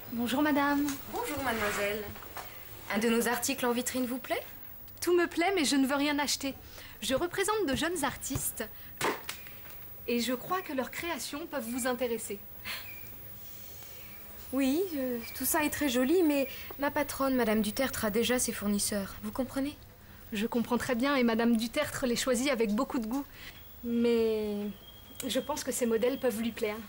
Bonjour madame. Bonjour mademoiselle. Un de nos articles en vitrine vous plaît? Tout me plaît mais je ne veux rien acheter. Je représente de jeunes artistes et je crois que leurs créations peuvent vous intéresser. Oui, tout ça est très joli, mais ma patronne, Madame Dutertre, a déjà ses fournisseurs. Vous comprenez? Je comprends très bien et Madame Dutertre les choisit avec beaucoup de goût. Mais je pense que ces modèles peuvent lui plaire.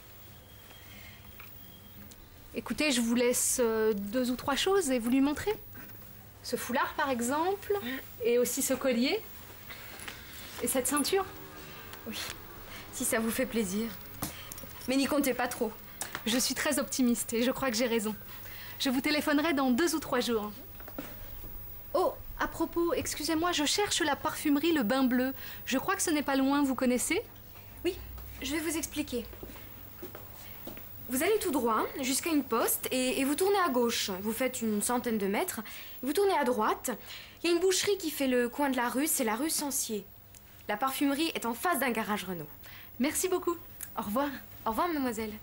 Écoutez, je vous laisse 2 ou 3 choses et vous lui montrez. Ce foulard par exemple, et aussi ce collier. Et cette ceinture. Oui, si ça vous fait plaisir. Mais n'y comptez pas trop. Je suis très optimiste et je crois que j'ai raison. Je vous téléphonerai dans 2 ou 3 jours. Oh, à propos, excusez-moi, je cherche la parfumerie Le Bain Bleu. Je crois que ce n'est pas loin, vous connaissez? Oui, je vais vous expliquer. Vous allez tout droit jusqu'à une poste et vous tournez à gauche. Vous faites une centaine de mètres. Vous tournez à droite. Il y a une boucherie qui fait le coin de la rue, c'est la rue Sancier. La parfumerie est en face d'un garage Renault. Merci beaucoup. Au revoir. Au revoir, mademoiselle.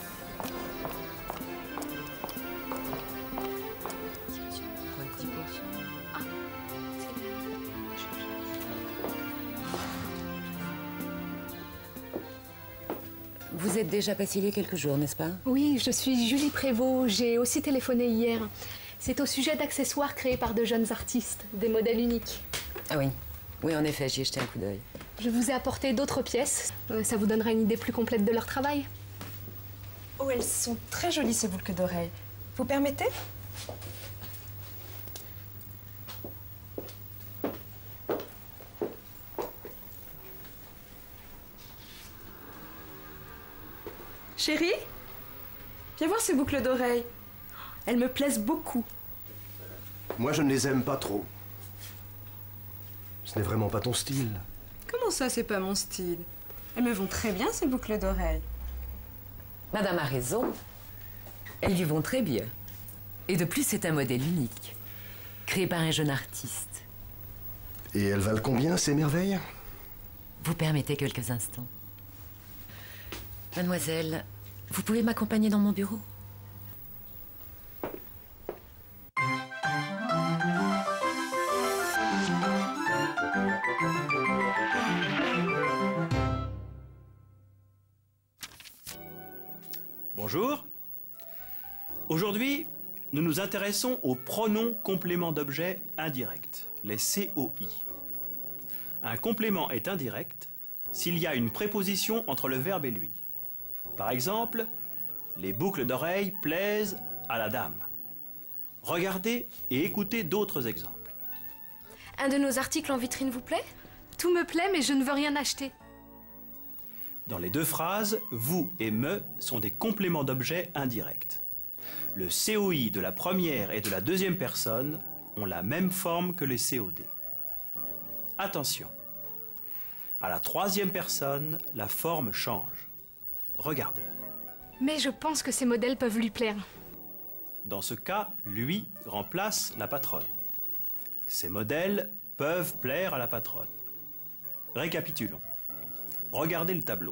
Vous êtes déjà passé il y a quelques jours, n'est-ce pas? Oui, je suis Julie Prévost. J'ai aussi téléphoné hier. C'est au sujet d'accessoires créés par de jeunes artistes, des modèles uniques. Ah oui. Oui, en effet, j'y ai jeté un coup d'œil. Je vous ai apporté d'autres pièces. Ça vous donnera une idée plus complète de leur travail. Oh, elles sont très jolies, ces boucles d'oreilles. Vous permettez? Chérie, viens voir ces boucles d'oreilles. Elles me plaisent beaucoup. Moi, je ne les aime pas trop. Ce n'est vraiment pas ton style. Comment ça, c'est pas mon style? Elles me vont très bien, ces boucles d'oreilles. Madame a raison. Elles lui vont très bien. Et de plus, c'est un modèle unique, créé par un jeune artiste. Et elles valent combien, ces merveilles? Vous permettez quelques instants? Mademoiselle, vous pouvez m'accompagner dans mon bureau? Bonjour. Aujourd'hui, nous nous intéressons aux pronoms compléments d'objet indirects, les COI. Un complément est indirect s'il y a une préposition entre le verbe et lui. Par exemple, les boucles d'oreilles plaisent à la dame. Regardez et écoutez d'autres exemples. Un de nos articles en vitrine vous plaît? Tout me plaît mais je ne veux rien acheter. Dans les deux phrases, vous et me sont des compléments d'objet indirects. Le COI de la première et de la deuxième personne ont la même forme que les COD. Attention, à la troisième personne, la forme change. Regardez. Mais je pense que ces modèles peuvent lui plaire. Dans ce cas, lui remplace la patronne. Ces modèles peuvent plaire à la patronne. Récapitulons. Regardez le tableau.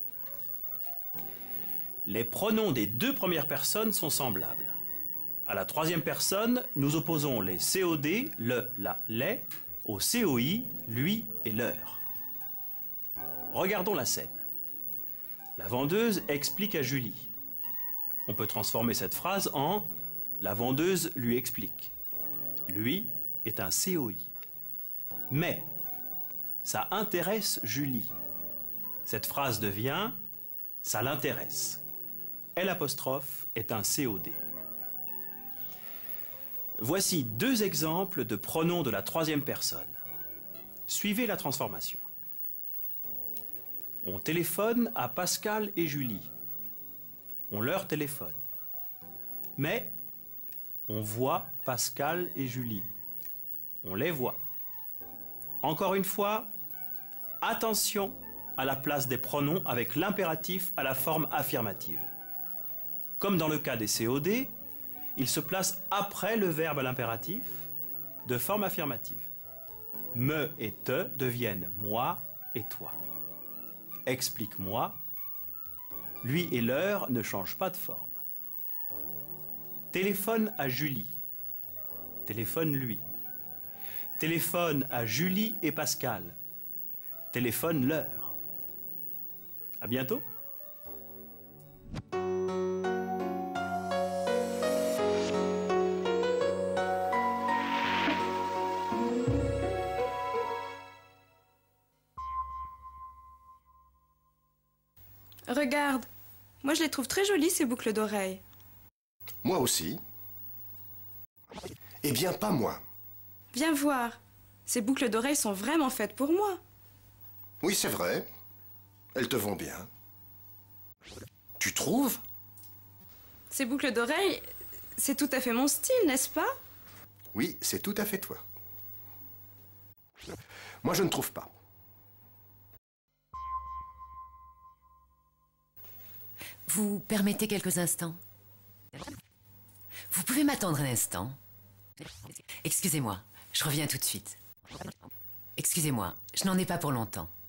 Les pronoms des deux premières personnes sont semblables. À la troisième personne, nous opposons les COD, le, la, les, au COI, lui et leur. Regardons la scène. La vendeuse explique à Julie. On peut transformer cette phrase en « la vendeuse lui explique ». Lui est un COI. Mais ça intéresse Julie. Cette phrase devient « ça l'intéresse ». L' est un COD. Voici 2 exemples de pronoms de la troisième personne. Suivez la transformation. On téléphone à Pascal et Julie. On leur téléphone. Mais on voit Pascal et Julie. On les voit. Encore une fois, attention à la place des pronoms avec l'impératif à la forme affirmative. Comme dans le cas des COD, il se place après le verbe à l'impératif de forme affirmative. Me et te deviennent moi et toi. Explique-moi. Lui et leur ne changent pas de forme. Téléphone à Julie. Téléphone-lui. Téléphone à Julie et Pascal. Téléphone-leur. À bientôt. Regarde, moi je les trouve très jolies ces boucles d'oreilles. Moi aussi. Eh bien, pas moi. Viens voir, ces boucles d'oreilles sont vraiment faites pour moi. Oui, c'est vrai. Elles te vont bien. Tu trouves? Ces boucles d'oreilles, c'est tout à fait mon style, n'est-ce pas? Oui, c'est tout à fait toi. Moi, je ne trouve pas. Vous permettez quelques instants? Vous pouvez m'attendre un instant? Excusez-moi, je reviens tout de suite. Excusez-moi, je n'en ai pas pour longtemps.